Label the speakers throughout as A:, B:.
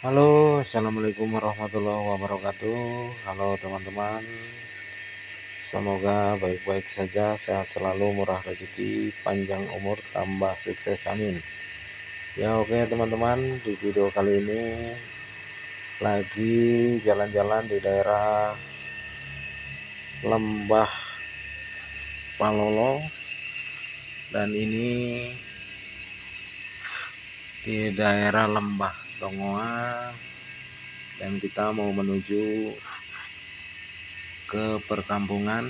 A: Halo, assalamualaikum warahmatullahi wabarakatuh. Halo teman-teman, semoga baik-baik saja, sehat selalu, murah rezeki, panjang umur, tambah sukses, amin. Ya oke teman-teman, di video kali ini lagi jalan-jalan di daerah Lembah Palolo, dan ini di daerah Lembah Tongoa, dan kita mau menuju ke perkampungan.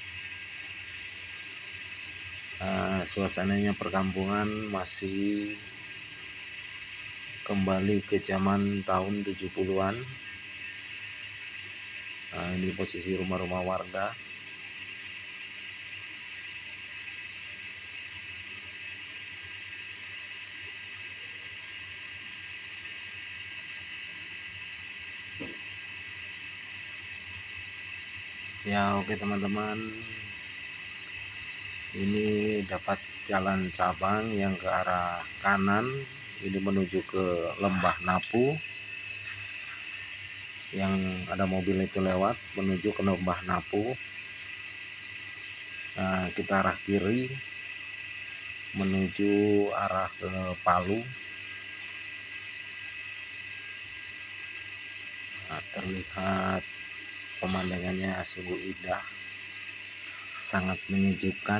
A: Suasananya perkampungan masih kembali ke zaman tahun 70-an. Ini posisi rumah-rumah warga. Ya oke teman-teman, ini dapat jalan cabang yang ke arah kanan, ini menuju ke Lembah Napu. Yang ada mobil itu lewat menuju ke Lembah Napu. Kita arah kiri menuju arah ke Palu. Terlihat pemandangannya sungguh indah, sangat menyejukkan.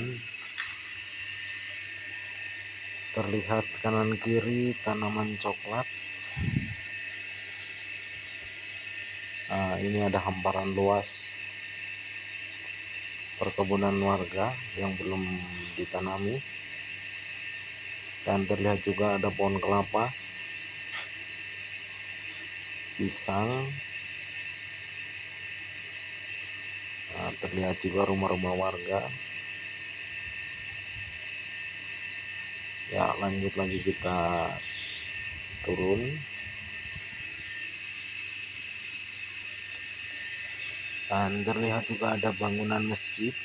A: Terlihat kanan kiri tanaman coklat. Ini ada hamparan luas perkebunan warga yang belum ditanami, dan terlihat juga ada pohon kelapa, pisang. Terlihat juga rumah-rumah warga. Ya lanjut lagi kita turun. Dan terlihat juga ada bangunan masjid.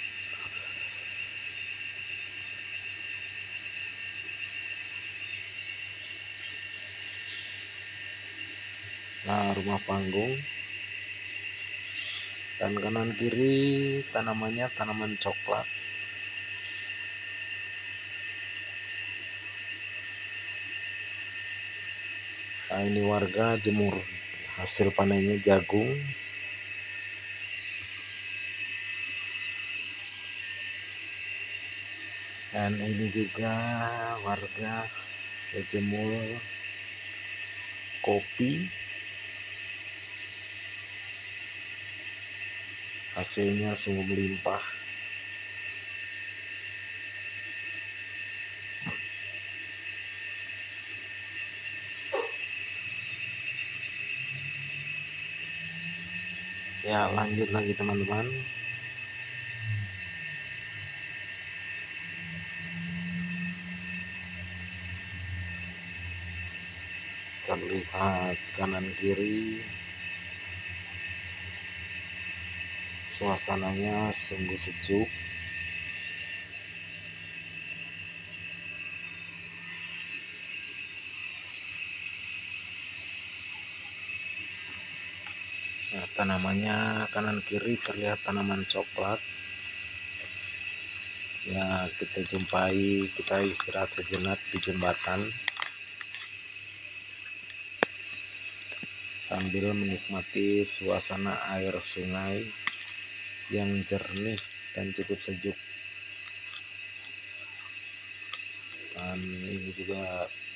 A: Rumah panggung. Dan kanan kiri tanamannya tanaman coklat. Ini warga jemur hasil panennya jagung. Dan ini juga warga berjemur kopi, hasilnya sungguh melimpah. Ya lanjut lagi teman-teman. Terlihat kanan kiri suasananya sungguh sejuk. Tanamannya kanan kiri terlihat tanaman coklat. Ya kita jumpai, kita istirahat sejenak di jembatan sambil menikmati suasana air sungai yang jernih dan cukup sejuk. Dan ini juga